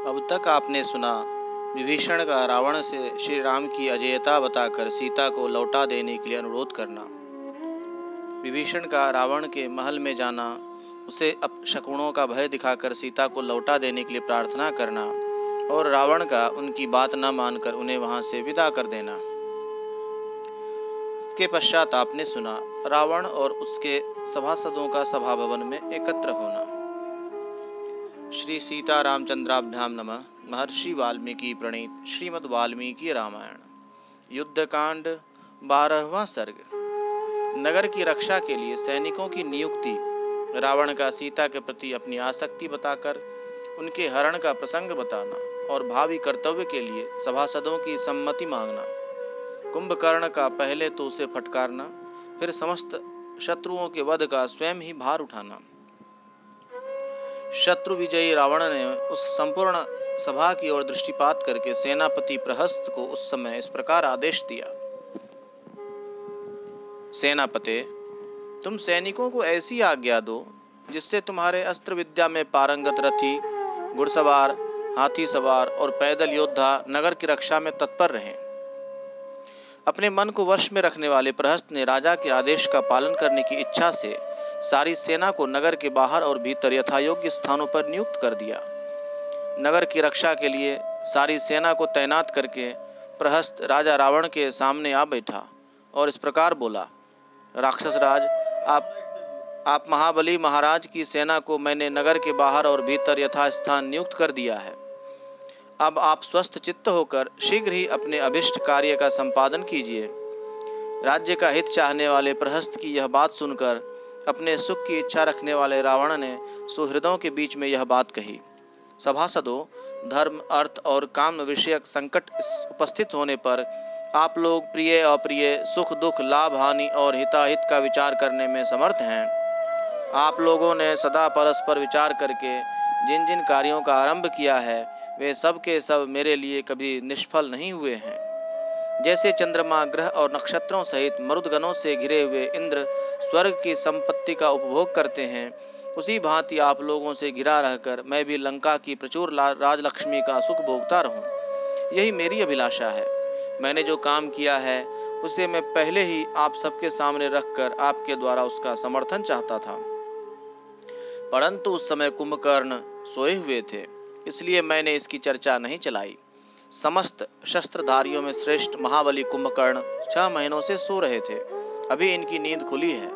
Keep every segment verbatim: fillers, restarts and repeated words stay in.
अब तक आपने सुना विभीषण का रावण से श्री राम की अजेयता बताकर सीता को लौटा देने के लिए अनुरोध करना, विभीषण का रावण के महल में जाना, उसे अपशकुनों का भय दिखाकर सीता को लौटा देने के लिए प्रार्थना करना और रावण का उनकी बात न मानकर उन्हें वहां से विदा कर देना। इसके पश्चात आपने सुना रावण और उसके सभासदों का सभा भवन में एकत्र होना। श्री सीता रामचंद्राभ्याम नमः। महर्षि वाल्मीकि प्रणीत श्रीमद् वाल्मीकि रामायण युद्धकांड बारहवां सर्ग। नगर की रक्षा के लिए सैनिकों की नियुक्ति, रावण का सीता के प्रति अपनी आसक्ति बताकर उनके हरण का प्रसंग बताना और भावी कर्तव्य के लिए सभासदों की सम्मति मांगना, कुंभकर्ण का पहले तो उसे फटकारना, फिर समस्त शत्रुओं के वध का स्वयं ही भार उठाना। शत्रु विजयी रावण ने उस संपूर्ण सभा की ओर दृष्टिपात करके सेनापति प्रहस्त को उस समय इस प्रकार आदेश दिया। सेनापते, तुम सैनिकों को ऐसी आज्ञा दो जिससे तुम्हारे अस्त्र विद्या में पारंगत रथी, घुड़सवार, हाथी सवार और पैदल योद्धा नगर की रक्षा में तत्पर रहें। अपने मन को वश में रखने वाले प्रहस्त ने राजा के आदेश का पालन करने की इच्छा से सारी सेना को नगर के बाहर और भीतर यथायोग्य स्थानों पर नियुक्त कर दिया। नगर की रक्षा के लिए सारी सेना को तैनात करके प्रहस्त राजा रावण के सामने आ बैठा और इस प्रकार बोला, राक्षस राज, आप आप महाबली महाराज की सेना को मैंने नगर के बाहर और भीतर यथास्थान नियुक्त कर दिया है। अब आप स्वस्थ चित्त होकर शीघ्र ही अपने अभिष्ट कार्य का संपादन कीजिए। राज्य का हित चाहने वाले प्रहस्त की यह बात सुनकर अपने सुख की इच्छा रखने वाले रावण ने सुहृदों के बीच में यह बात कही, सभासदों, धर्म, अर्थ और काम विषयक संकट उपस्थित होने पर आप लोग प्रिय अप्रिय, सुख दुख, लाभ हानि और हिताहित का विचार करने में समर्थ हैं। आप लोगों ने सदा परस्पर विचार करके जिन जिन कार्यों का आरंभ किया है वे सब के सब मेरे लिए कभी निष्फल नहीं हुए हैं। जैसे चंद्रमा, ग्रह और नक्षत्रों सहित मरुदगणों से घिरे हुए इंद्र स्वर्ग की संपत्ति का उपभोग करते हैं, उसी भांति आप लोगों से घिरा रहकर मैं भी लंका की प्रचुर राजलक्ष्मी का सुख भोगता रहूं। यही मेरी अभिलाषा है। मैंने जो काम किया है उसे मैं पहले ही आप सबके सामने रखकर आपके द्वारा उसका समर्थन चाहता था, परंतु उस समय कुंभकर्ण सोए हुए थे, इसलिए मैंने इसकी चर्चा नहीं चलाई। समस्त शस्त्रधारियों में श्रेष्ठ महाबली कुंभकर्ण छह महीनों से सो रहे थे, अभी इनकी नींद खुली है।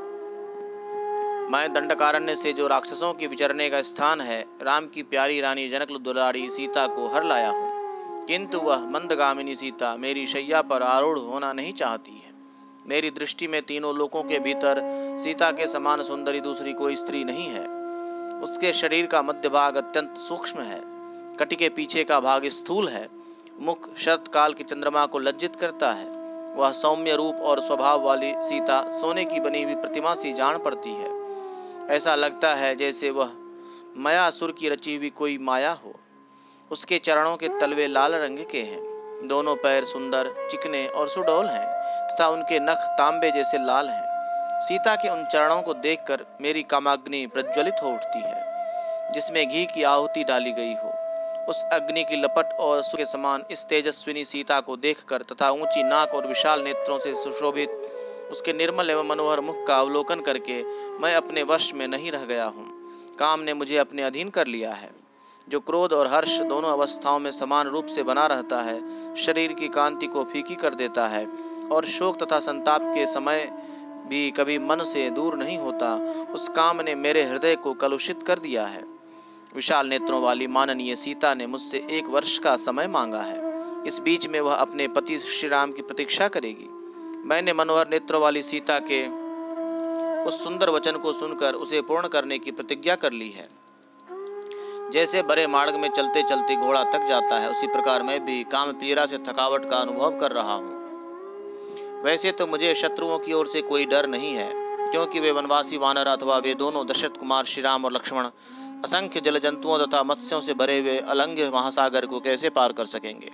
मैं दंडकारण्य से जो राक्षसों के विचरने का स्थान है, राम की प्यारी रानी जनक दुलारी सीता को हर लाया हूँ, किंतु वह मंदगामिनी सीता मेरी शैया पर आरूढ़ होना नहीं चाहती है। मेरी दृष्टि में तीनों लोकों के भीतर सीता के समान सुंदरी दूसरी कोई स्त्री नहीं है। उसके शरीर का मध्य भाग अत्यंत सूक्ष्म है, कटी के पीछे का भाग स्थूल है, मुख शरत काल के चंद्रमा को लज्जित करता है। वह सौम्य रूप और स्वभाव वाली सीता सोने की बनी हुई प्रतिमा सी जान पड़ती है। ऐसा लगता है जैसे वह मयासुर की रची हुई कोई माया हो। उसके चरणों के तलवे लाल रंग के हैं, दोनों पैर सुंदर, चिकने और सुडौल हैं तथा उनके नख तांबे जैसे लाल हैं। सीता के उन चरणों को देखकर मेरी कामाग्नि प्रज्वलित हो उठती है, जिसमें घी की आहुति डाली गई हो। उस अग्नि की लपट और के समान इस तेजस्विनी सीता को देखकर तथा ऊंची नाक और विशाल नेत्रों से सुशोभित उसके निर्मल एवं मनोहर मुख का अवलोकन करके मैं अपने वश में नहीं रह गया हूँ। काम ने मुझे अपने अधीन कर लिया है। जो क्रोध और हर्ष दोनों अवस्थाओं में समान रूप से बना रहता है, शरीर की कांति को फीकी कर देता है और शोक तथा संताप के समय भी कभी मन से दूर नहीं होता, उस काम ने मेरे हृदय को कलुषित कर दिया है। विशाल नेत्रों वाली माननीय सीता ने मुझसे एक वर्ष का समय मांगा है। इस बीच में वह अपने पति श्री राम की प्रतीक्षा करेगी। मैंने मनोहर नेत्रों वाली सीता के उस सुंदर वचन को सुनकर उसे पूर्ण करने की प्रतिज्ञा कर ली है। जैसे बड़े मार्ग में चलते चलते घोड़ा थक जाता है, उसी प्रकार मैं भी काम पीड़ा से थकावट का अनुभव कर रहा हूँ। वैसे तो मुझे शत्रुओं की ओर से कोई डर नहीं है, क्योंकि वे वनवासी वानर अथवा वे दोनों दशरथ कुमार श्री राम और लक्ष्मण असंख्य जल जंतुओं तथा मत्स्यों से भरे हुए अलंघ्य महासागर को कैसे पार कर सकेंगे,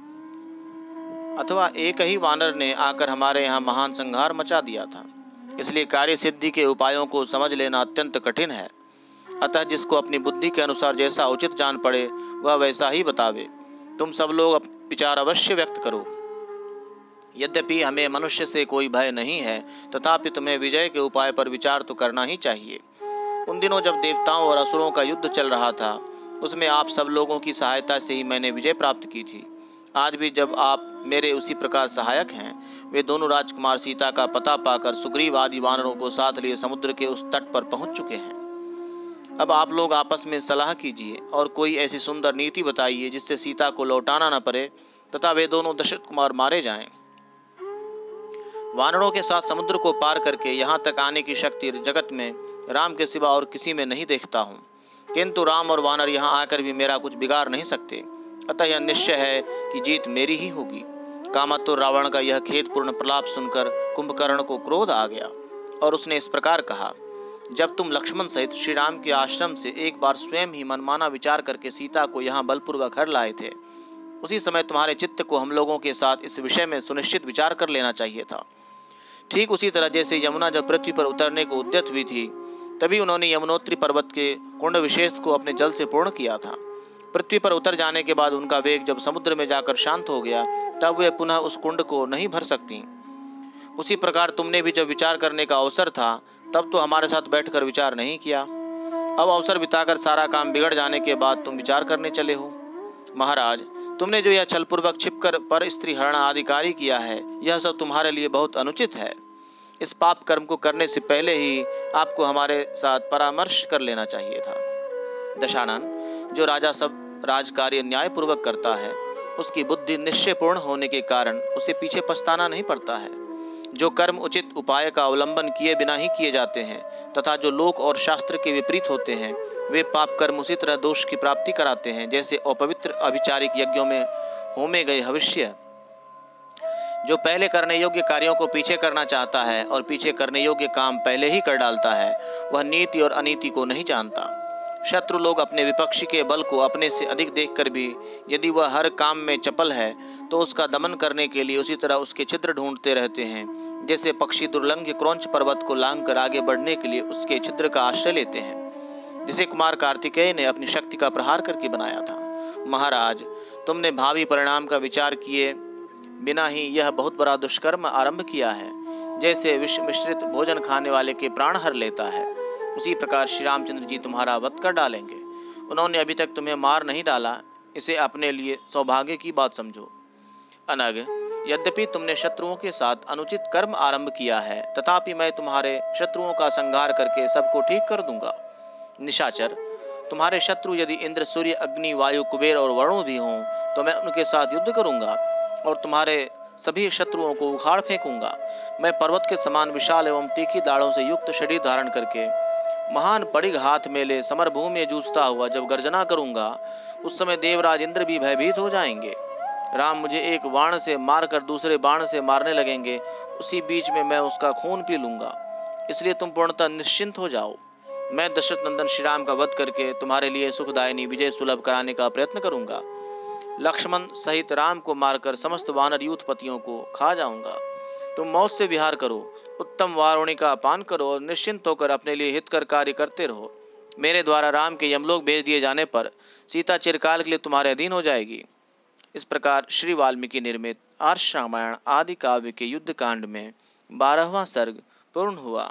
अथवा एक ही वानर ने आकर हमारे यहाँ महान संहार मचा दिया था। इसलिए कार्य सिद्धि के उपायों को समझ लेना अत्यंत कठिन है। अतः जिसको अपनी बुद्धि के अनुसार जैसा उचित जान पड़े वह वैसा ही बतावे। तुम सब लोग विचार अवश्य व्यक्त करो। यद्यपि हमें मनुष्य से कोई भय नहीं है, तथापि तुम्हें विजय के उपाय पर विचार तो करना ही चाहिए। उन दिनों जब देवताओं और असुरों का युद्ध चल रहा था, उसमें आप सब लोगों की सहायता से ही मैंने विजय प्राप्त की थी। आज भी जब आप मेरे उसी प्रकार सहायक हैं, वे दोनों राजकुमार सीता का पता पाकर सुग्रीव आदि वानरों को साथ लिए समुद्र के उस तट पर पहुंच चुके हैं। अब आप लोग आपस में सलाह कीजिए और कोई ऐसी सुंदर नीति बताइए जिससे सीता को लौटाना न पड़े तथा वे दोनों दशरथ कुमार मारे जाएं। वानरों के साथ समुद्र को पार करके यहाँ तक आने की शक्ति जगत में राम के सिवा और किसी में नहीं देखता हूँ, किंतु राम और वानर यहाँ आकर भी मेरा कुछ बिगाड़ नहीं सकते। अतः यह निश्चय है कि जीत मेरी ही होगी। कामातुर रावण का यह खेदपूर्ण प्रलाप सुनकर कुंभकर्ण को क्रोध आ गया और उसने इस प्रकार कहा, जब तुम लक्ष्मण सहित श्री राम के आश्रम से एक बार स्वयं ही मनमाना विचार करके सीता को यहाँ बलपूर्वक हर लाए थे, उसी समय तुम्हारे चित्त को हम लोगों के साथ इस विषय में सुनिश्चित विचार कर लेना चाहिए था। ठीक उसी तरह जैसे यमुना जब पृथ्वी पर उतरने को उद्यत हुई थी, तभी उन्होंने यमुनोत्री पर्वत के कुंड विशेष को अपने जल से पूर्ण किया था। पृथ्वी पर उतर जाने के बाद उनका वेग जब समुद्र में जाकर शांत हो गया, तब वे पुनः उस कुंड को नहीं भर सकती। उसी प्रकार तुमने भी जब विचार करने का अवसर था, तब तो हमारे साथ बैठकर विचार नहीं किया। अब अवसर बिताकर सारा काम बिगड़ जाने के बाद तुम विचार करने चले हो। महाराज, तुमने जो यह छलपूर्वक छिपकर पर स्त्री हरण आदि कार्य किया है, यह सब तुम्हारे लिए बहुत अनुचित है। इस पाप कर्म को करने से पहले ही आपको हमारे साथ परामर्श कर लेना चाहिए था। दशानन, जो राजा सब राजकार्य न्यायपूर्वक करता है, उसकी बुद्धि निश्चयपूर्ण होने के कारण उसे पीछे पछताना नहीं पड़ता है। जो कर्म उचित उपाय का अवलंबन किए बिना ही किए जाते हैं तथा जो लोक और शास्त्र के विपरीत होते हैं, वे पाप कर्म उसी तरह दोष की प्राप्ति कराते हैं जैसे अपवित्र अभिचारिक यज्ञों में होमे गए हविष्य। जो पहले करने योग्य कार्यों को पीछे करना चाहता है और पीछे करने योग्य काम पहले ही कर डालता है, वह नीति और अनीति को नहीं जानता। शत्रु लोग अपने विपक्षी के बल को अपने से अधिक देखकर भी यदि वह हर काम में चपल है, तो उसका दमन करने के लिए उसी तरह उसके छिद्र ढूंढते रहते हैं जैसे पक्षी दुर्लंघ्य क्रौंच पर्वत को लांघ कर आगे बढ़ने के लिए उसके छिद्र का आश्रय लेते हैं, जिसे कुमार कार्तिकेय ने अपनी शक्ति का प्रहार करके बनाया था। महाराज, तुमने भावी परिणाम का विचार किए बिना ही यह बहुत बड़ा दुष्कर्म आरंभ किया है। जैसे विष मिश्रित भोजन खाने वाले के प्राण हर लेता है, उसी प्रकार श्री रामचंद्र जी तुम्हारा वध कर डालेंगे। उन्होंने अभी तक तुम्हें मार नहीं डाला, इसे अपने लिए सौभाग्य की बात समझो। अनग, यद्यपि तुमने शत्रुओं के साथ अनुचित कर्म आरंभ किया है, तथापि मैं तुम्हारे शत्रुओं का संहार करके सबको ठीक कर दूंगा। निशाचर, तुम्हारे शत्रु यदि इंद्र, सूर्य, अग्नि, वायु, कुबेर और वरुण भी हों, तो मैं उनके साथ युद्ध करूंगा और तुम्हारे सभी शत्रुओं को उखाड़ फेंकूंगा। मैं पर्वत के समान विशाल एवं तीखी दाढ़ों से युक्त शरीर धारण करके महान पड़िग हाथ में ले समरभूमि में जूझता हुआ जब गर्जना करूंगा, उस समय देवराज इंद्र भी भयभीत हो जाएंगे। राम मुझे एक बाण से मारकर दूसरे बाण से मारने लगेंगे, उसी बीच में मैं उसका खून पी लूंगा। इसलिए तुम पूर्णतः निश्चिंत हो जाओ। मैं दशरथ नंदन श्री राम का वध करके तुम्हारे लिए सुखदायिनी विजय सुलभ कराने का प्रयत्न करूंगा। लक्ष्मण सहित राम को मारकर समस्त वानर यूथपतियों को खा जाऊंगा। तुम मौत से विहार करो, उत्तम वारुणी का पान करो और निश्चिंत होकर अपने लिए हितकर कार्य करते रहो। मेरे द्वारा राम के यमलोक भेज दिए जाने पर सीता चिरकाल के लिए तुम्हारे अधीन हो जाएगी। इस प्रकार श्री वाल्मीकि निर्मित आर्ष रामायण आदि काव्य के युद्ध कांड में बारहवां सर्ग पूर्ण हुआ।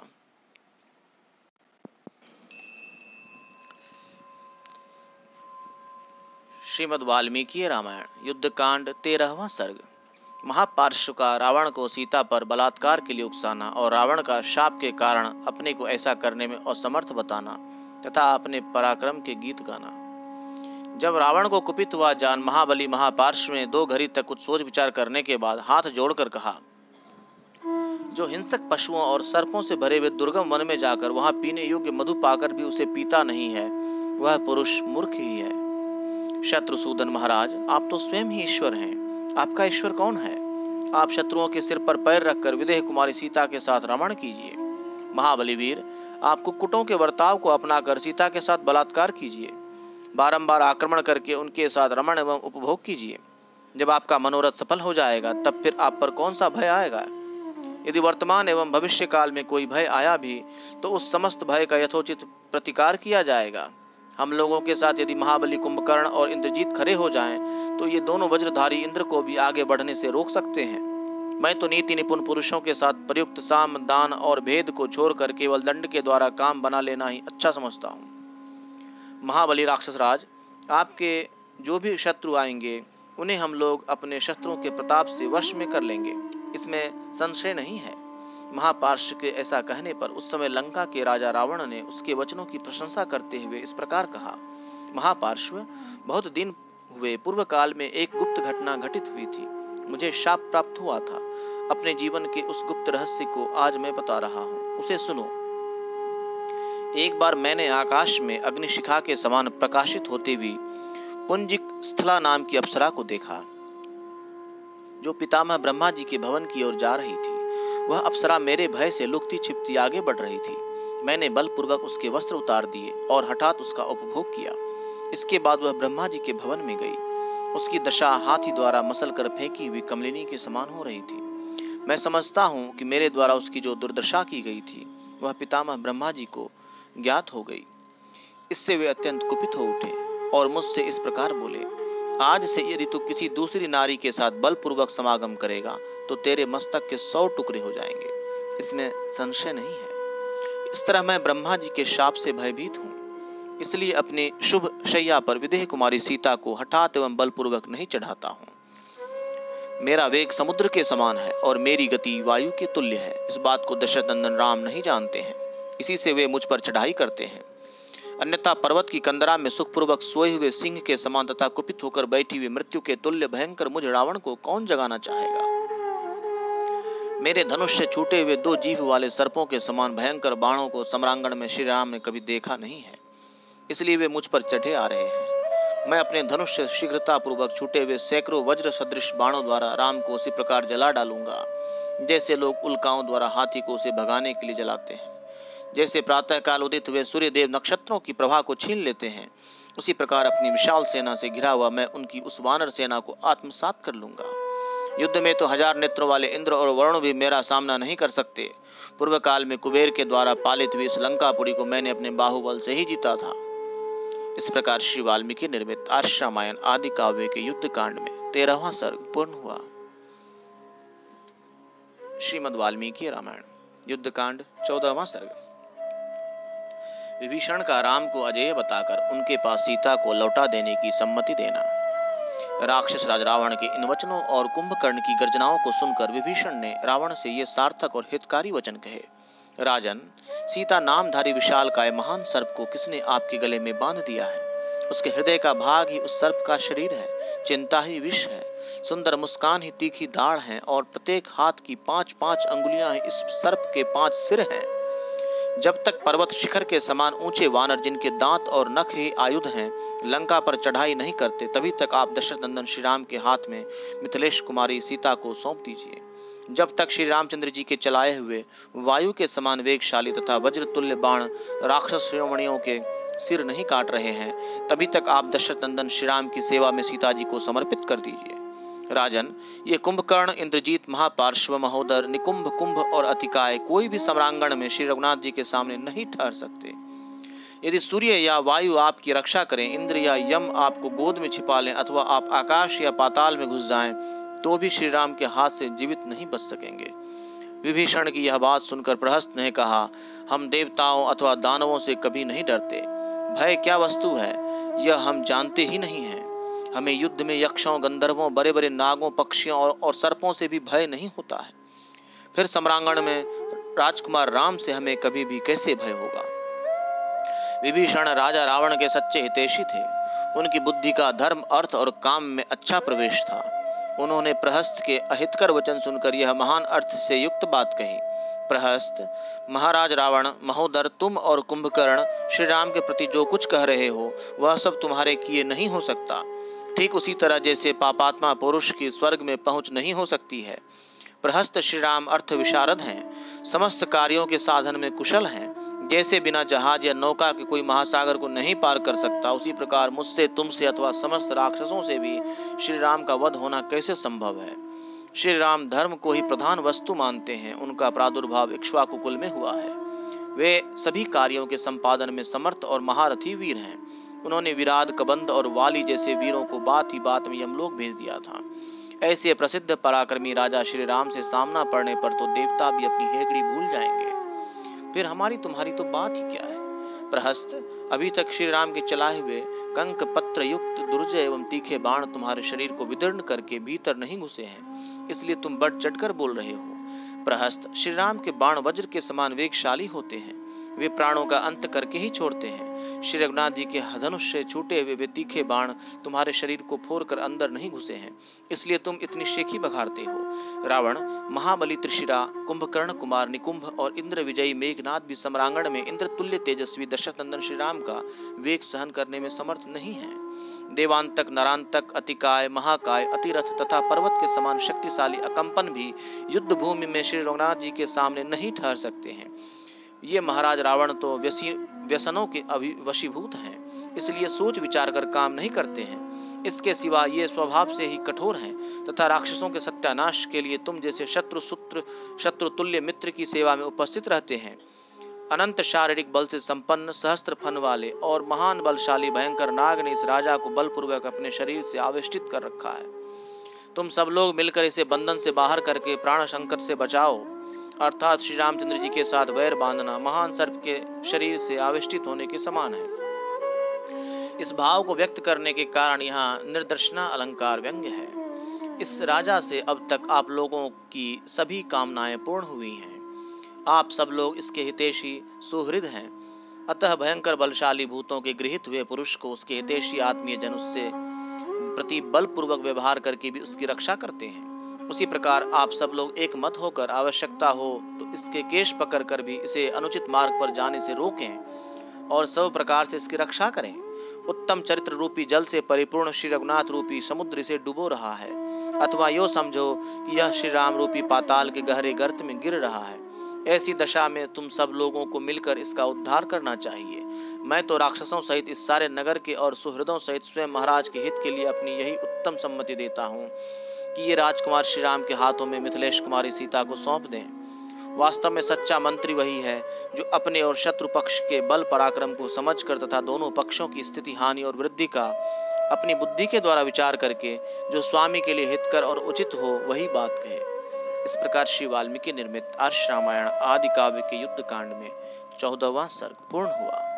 श्रीमद् वाल्मीकि रामायण युद्ध कांड तेरहवां सर्ग। महापार्श्व का रावण को सीता पर बलात्कार के लिए उकसाना और रावण का शाप के कारण अपने को ऐसा करने में असमर्थ बताना तथा अपने पराक्रम के गीत गाना। जब रावण को कुपित हुआ जान महाबली महापार्श्व ने दो घड़ी तक कुछ सोच विचार करने के बाद हाथ जोड़कर कहा, जो हिंसक पशुओं और सर्पों से भरे हुए दुर्गम वन में जाकर वहां पीने योग्य मधु पाकर भी उसे पीता नहीं है, वह पुरुष मूर्ख ही है। शत्रुसूदन महाराज, आप तो स्वयं ही ईश्वर हैं। आपका ईश्वर कौन है? आप शत्रुओं के सिर पर पैर रखकर विदेह कुमारी सीता के साथ रमण कीजिए। महाबली वीर, आप कुक्कुटों के वर्ताव को अपनाकर सीता के साथ बलात्कार कीजिए। बारंबार आक्रमण करके उनके साथ रमण एवं उपभोग कीजिए। जब आपका मनोरथ सफल हो जाएगा, तब फिर आप पर कौन सा भय आएगा? यदि वर्तमान एवं भविष्य काल में कोई भय आया भी तो उस समस्त भय का यथोचित प्रतिकार किया जाएगा। हम लोगों के साथ यदि महाबली कुंभकर्ण और इंद्रजीत खड़े हो जाएं तो ये दोनों वज्रधारी इंद्र को भी आगे बढ़ने से रोक सकते हैं। मैं तो नीति निपुण पुरुषों के साथ प्रयुक्त साम दान और भेद को छोड़कर केवल दंड के द्वारा काम बना लेना ही अच्छा समझता हूँ। महाबली राक्षस राज, आपके जो भी शत्रु आएंगे उन्हें हम लोग अपने शस्त्रों के प्रताप से वश में कर लेंगे, इसमें संशय नहीं है। महापार्श्व के ऐसा कहने पर उस समय लंका के राजा रावण ने उसके वचनों की प्रशंसा करते हुए इस प्रकार कहा। महापार्श्व, बहुत दिन हुए पूर्व काल में एक गुप्त घटना घटित हुई थी। मुझे शाप प्राप्त हुआ था। अपने जीवन के उस गुप्त रहस्य को आज मैं बता रहा हूँ, उसे सुनो। एक बार मैंने आकाश में अग्निशिखा के समान प्रकाशित होती हुई पुंजिक स्थला नाम की अप्सरा को देखा, जो पितामह ब्रह्मा जी के भवन की ओर जा रही थी। वह अप्सरा मेरे भय से लुकती छिपती आगे बढ़ रही थी। मैंने बलपूर्वक उसके वस्त्र उतार दिए और हठात उसका उपभोग किया। इसके बाद वह ब्रह्मा जी के भवन में गई। उसकी दशा हाथी द्वारा मसल कर फेंकी हुई कमलिनी के समान हो रही थी। मैं समझता हूँ कि मेरे द्वारा उसकी जो दुर्दशा की गई थी वह पितामह ब्रह्मा जी को ज्ञात हो गई। इससे वे अत्यंत कुपित हो उठे और मुझसे इस प्रकार बोले, आज से यदि तू किसी दूसरी नारी के साथ बलपूर्वक समागम करेगा तो तेरे मस्तक के सौ टुकड़े हो जाएंगे, इसमें संशय नहीं है। इस तरह मैं ब्रह्मा जी के शाप से भयभीत हूँ, इसलिए अपनी शुभ शैया पर विदेह कुमारी सीता को हठात एवं बलपूर्वक नहीं चढ़ाता हूँ। मेरा वेग समुद्र के समान है और मेरी गति वायु के तुल्य है। इस बात को दशरथ नंदन राम नहीं जानते हैं, इसी से वे मुझ पर चढ़ाई करते हैं। अन्यथा पर्वत की कंदरा में सुखपूर्वक सोए हुए सिंह के समान तथा कुपित होकर बैठी हुई मृत्यु के तुल्य भयंकर मुझ रावण को कौन जगाना चाहेगा। मेरे धनुष से छूटे हुए दो जीभ वाले सर्पों के समान भयंकर बाणों को सम्रांगण में श्री राम ने कभी देखा नहीं है, इसलिए वे मुझ पर चढ़े आ रहे हैं। मैं अपने धनुष से शीघ्रता पूर्वक छूटे हुए सैकड़ों वज्र सदृश बाणों द्वारा राम को उसी प्रकार जला डालूंगा जैसे लोग उल्काओं द्वारा हाथी को उसे भगाने के लिए जलाते हैं। जैसे प्रातःकाल उदित हुए सूर्यदेव नक्षत्रों की प्रभा को छीन लेते हैं, उसी प्रकार अपनी विशाल सेना से घिरा हुआ मैं उनकी उस वानर सेना को आत्मसात कर लूंगा। युद्ध में तो हजार नेत्रों वाले इंद्र और वरुण भी मेरा सामना नहीं कर सकते। पूर्व काल में कुबेर के द्वारा पालित हुई इस लंकापुरी को मैंने अपने बाहुबल से ही जीता था। इस प्रकार श्री वाल्मीकि निर्मित आश्रमायण आदि काव्य के युद्ध कांड में तेरहवां सर्ग पूर्ण हुआ। श्रीमद् वाल्मीकि रामायण युद्ध कांड चौदहवां सर्ग। विभीषण का राम को अजेय बताकर उनके पास सीता को लौटा देने की सम्मति देना। राक्षस राज रावण के इन वचनों और कुंभकर्ण की गर्जनाओं को सुनकर विभीषण ने रावण से ये सार्थक और हितकारी वचन कहे। राजन, सीता नामधारी विशालकाय महान सर्प को किसने आपके गले में बांध दिया है? उसके हृदय का भाग ही उस सर्प का शरीर है, चिंता ही विष है, सुंदर मुस्कान ही तीखी दाढ़ है और प्रत्येक हाथ की पांच पांच अंगुलियां इस सर्प के पांच सिर हैं। जब तक पर्वत शिखर के समान ऊंचे वानर जिनके दांत और नख ही आयुध हैं लंका पर चढ़ाई नहीं करते, तभी तक आप दशरथ नंदन श्री राम के हाथ में मिथिलेश कुमारी सीता को सौंप दीजिए। जब तक श्री रामचंद्र जी के चलाए हुए वायु के समान वेगशाली तथा वज्र तुल्य बाण राक्षस शिरोमणियों के सिर नहीं काट रहे हैं, तभी तक आप दशरथ नंदन श्री राम की सेवा में सीता जी को समर्पित कर दीजिए। राजन, ये कुंभकर्ण, इंद्रजीत, महापार्श्व, महोदर, निकुंभ, कुंभ और अतिकाय कोई भी सम्रांगण में श्री रघुनाथ जी के सामने नहीं ठहर सकते। यदि सूर्य या वायु आपकी रक्षा करें, इंद्र या यम आपको गोद में छिपा लें अथवा आप आकाश या पाताल में घुस जाएं, तो भी श्री राम के हाथ से जीवित नहीं बच सकेंगे। विभीषण की यह बात सुनकर प्रहस्त ने कहा, हम देवताओं अथवा दानवों से कभी नहीं डरते। भय क्या वस्तु है यह हम जानते ही नहीं है। हमें युद्ध में यक्षों, गंधर्वों, बड़े बड़े नागों, पक्षियों और, और सर्पों से भी भय नहीं होता है। फिर सम्रांगण में राजकुमार राम से हमें कभी भी कैसे भय होगा। विभीषण राजा रावण के सच्चे हितैषी थे। उनकी बुद्धि का धर्म, अर्थ और काम में अच्छा प्रवेश था। उन्होंने प्रहस्त के अहितकर वचन सुनकर यह महान अर्थ से युक्त बात कही। प्रहस्त, महाराज रावण, महोदर, तुम और कुंभकर्ण श्री राम के प्रति जो कुछ कह रहे हो वह सब तुम्हारे किए नहीं हो सकता। ठीक उसी तरह जैसे पापात्मा पुरुष की स्वर्ग में पहुंच नहीं हो सकती है। प्रहस्त श्री राम अर्थ विशारद हैं, समस्त कार्यों के साधन में कुशल हैं। जैसे बिना जहाज या नौका के कोई महासागर को नहीं पार कर सकता, उसी प्रकार मुझसे, तुमसे अथवा समस्त राक्षसों से भी श्री राम का वध होना कैसे संभव है। श्री राम धर्म को ही प्रधान वस्तु मानते हैं। उनका प्रादुर्भाव इक्ष्वाकु कुल में हुआ है। वे सभी कार्यों के संपादन में समर्थ और महारथी वीर हैं। उन्होंने विराट, कबंध और वाली जैसे वीरों को बात ही बात में यमलोक भेज दिया था। ऐसे प्रसिद्ध पराक्रमी राजा श्री राम से सामना पड़ने पर तो देवता भी अपनी हेकड़ी भूल जाएंगे। फिर हमारी तुम्हारी तो बात ही क्या है। प्रहस्त, अभी तक श्री राम के चलाए हुए कंक पत्र युक्त दुर्जय एवं तीखे बाण तुम्हारे शरीर को विदीर्ण करके भीतर नहीं घुसे हैं, इसलिए तुम बढ़ चढ़कर बोल रहे हो। प्रहस्त, श्री राम के बाण वज्र के समान वेगशाली होते हैं। वे प्राणों का अंत करके ही छोड़ते हैं। श्री रघुनाथ जी के धनुष से छूटे हुए वे तीखे बाण तुम्हारे शरीर को फोड़कर अंदर नहीं घुसे हैं, इसलिए तुम इतनी शेखी बघारते हो। रावण, महाबली त्रिशिरा, कुंभकर्ण कुमार निकुंभ और इंद्र विजयी मेघनाथ भी सम्रांगण में इंद्र तुल्य तेजस्वी दशरथ नंदन श्री राम का वेग सहन करने में समर्थ नहीं है। देवांतक, नरांतक, अतिकाय, महाकाय, अतिरथ तथा पर्वत के समान शक्तिशाली अकंपन भी युद्ध भूमि में श्री रघुनाथ जी के सामने नहीं ठहर सकते हैं। ये महाराज रावण तो व्यसी व्यसनों के वशीभूत हैं, इसलिए सोच विचार कर काम नहीं करते हैं। इसके सिवा ये स्वभाव से ही कठोर हैं तथा राक्षसों के सत्यानाश के लिए तुम जैसे शत्रु सूत्र शत्रु तुल्य मित्र की सेवा में उपस्थित रहते हैं। अनंत शारीरिक बल से संपन्न सहस्त्र फन वाले और महान बलशाली भयंकर नाग ने इस राजा को बलपूर्वक अपने शरीर से आवेष्टित कर रखा है। तुम सब लोग मिलकर इसे बंधन से बाहर करके प्राण संकट से बचाओ, अर्थात श्री रामचंद्र जी के साथ वैर बांधना महान सर्प के शरीर से आविष्टित होने के समान है। इस भाव को व्यक्त करने के कारण यहाँ निर्दर्शना अलंकार व्यंग्य है। इस राजा से अब तक आप लोगों की सभी कामनाएं पूर्ण हुई हैं। आप सब लोग इसके हितैषी सुहृद हैं, अतः भयंकर बलशाली भूतों के गृहीत हुए पुरुष को उसके हितैषी आत्मीय जन उससे प्रति बलपूर्वक व्यवहार करके भी उसकी रक्षा करते हैं। उसी प्रकार आप सब लोग एक मत होकर आवश्यकता हो तो इसके केश पकड़कर भी इसे अनुचित मार्ग पर जाने से रोकें और सब प्रकार से इसकी रक्षा करें। उत्तम चरित्र रूपी जल से परिपूर्ण श्री रघुनाथ रूपी समुद्र इसे डुबो रहा है, अथवा यो समझो कि यह श्री राम रूपी पाताल के गहरे गर्त में गिर रहा है। ऐसी दशा में तुम सब लोगों को मिलकर इसका उद्धार करना चाहिए। मैं तो राक्षसों सहित इस सारे नगर के और सुहृदों सहित स्वयं महाराज के हित के लिए अपनी यही उत्तम सम्मति देता हूँ कि ये राजकुमार श्री राम के हाथों में मिथिलेश कुमारी सीता को सौंप दें। वास्तव में सच्चा मंत्री वही है जो अपने और शत्रु पक्ष के बल पराक्रम को समझकर तथा दोनों पक्षों की स्थिति, हानि और वृद्धि का अपनी बुद्धि के द्वारा विचार करके जो स्वामी के लिए हितकर और उचित हो वही बात कहे। इस प्रकार श्री वाल्मीकि निर्मित आर्ष रामायण आदि काव्य के युद्ध कांड में चौदहवां सर्ग पूर्ण हुआ।